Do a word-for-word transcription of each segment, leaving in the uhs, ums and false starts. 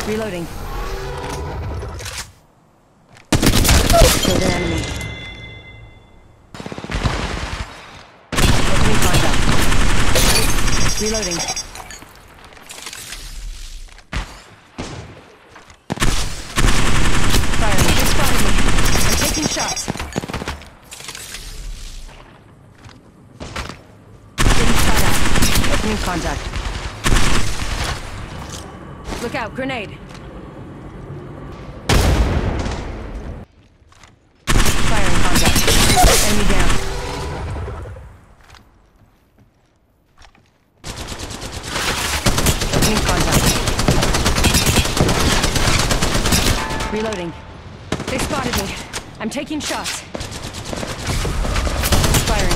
Reloading. Killed an enemy. Opening contact. Reloading. Firing. They spotted me. I'm taking shots. Getting shot at. Opening contact. Look out, grenade. Firing contact. Enemy down. Opening contact. Reloading. They spotted me. I'm taking shots. Firing.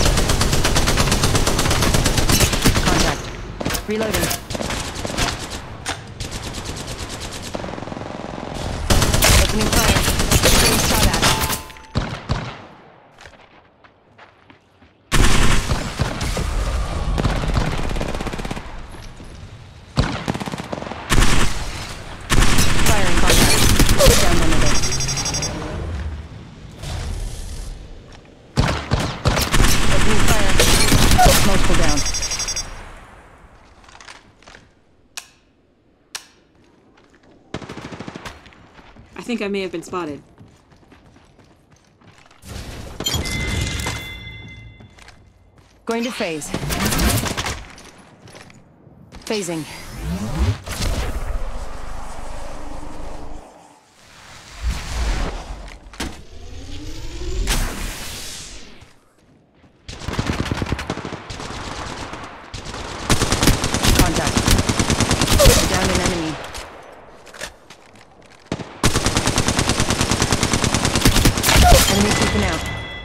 Contact. Reloading. Opening fire. Getting shot at. Firing contact. Down another. Opening fire. Multiple down. I think I may have been spotted. Going to phase. Phasing. Contact. Down an enemy. Enemy taken out.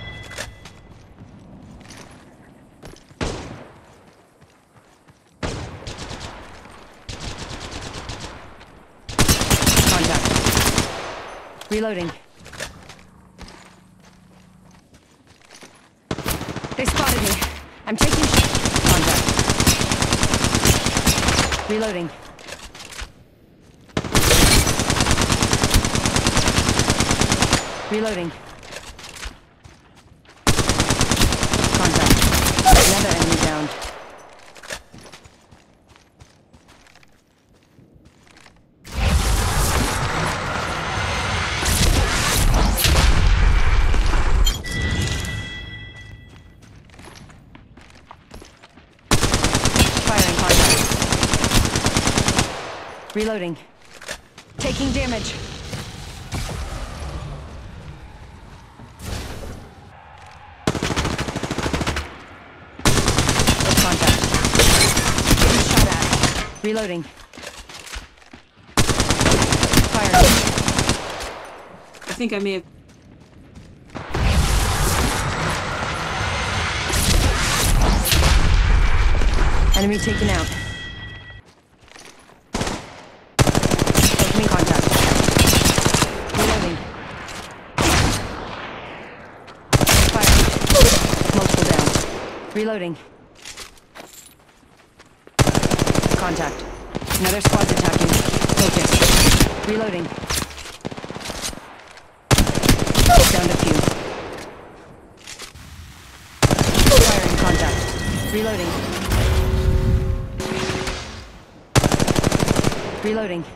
Contact. Reloading. They spotted me. I'm taking sh- Contact. Reloading. Reloading. Contact. Another enemy down. Firing contact. Reloading. Taking damage. Contact. Getting shot at. Reloading. Firing. I think I may have... Enemy taken out. Opening contact. Reloading. Firing. Multiple down. Reloading. Contact. Another squad's attacking. Focus. Reloading. Down to few. Firing contact. Reloading. Reloading.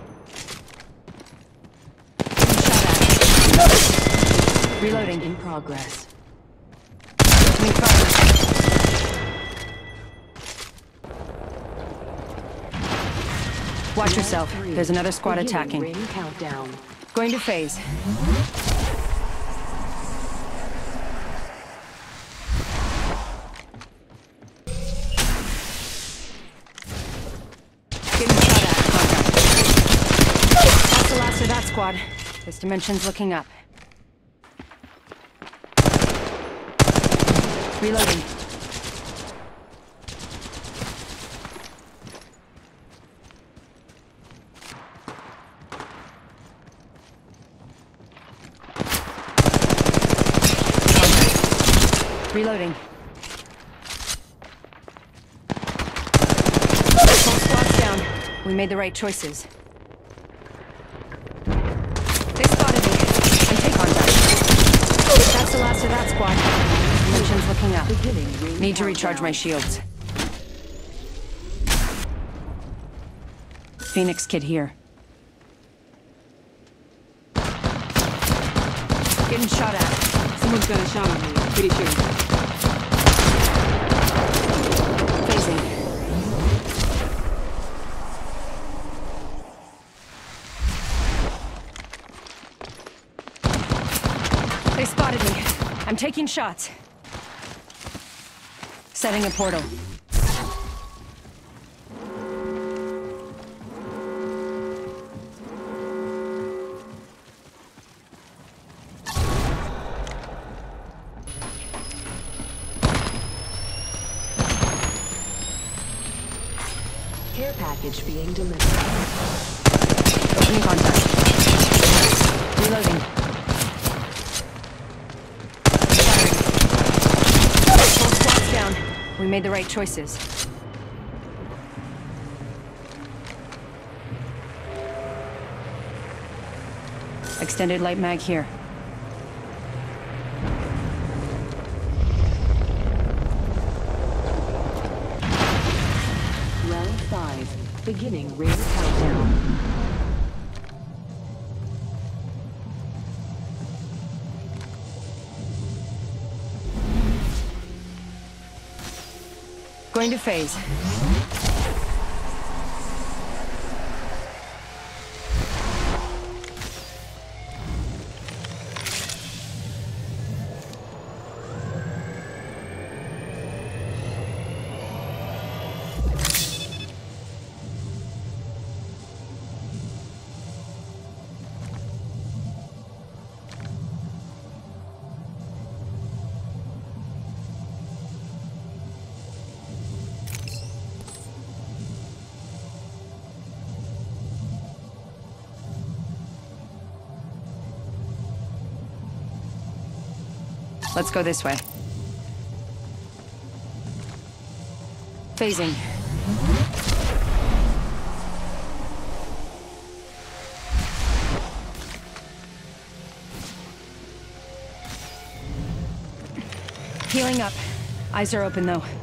Shot at. Reloading. In progress. Opening fire. Watch yourself. There's another squad attacking. Ring countdown. Going to phase. Getting shot at. Contact. That's the last of that squad. This dimension's looking up. Reloading. Reloading. Whole squad's down. We made the right choices. That's the last of that squad. Dimensions looking up. Beginning ring Need to recharge my countdown. shields. Phoenix kid here. Getting shot at. Someone's got a shot on me, I'm pretty sure. Phasing. They spotted me. I'm taking shots. Setting a portal. Care package being delivered. Opening contact. Reloading. Firing. Full squad's down. We made the right choices. Extended light mag here. Round five. Beginning ring countdown. Going to phase. Let's go this way. Phasing. Healing up. Eyes are open though.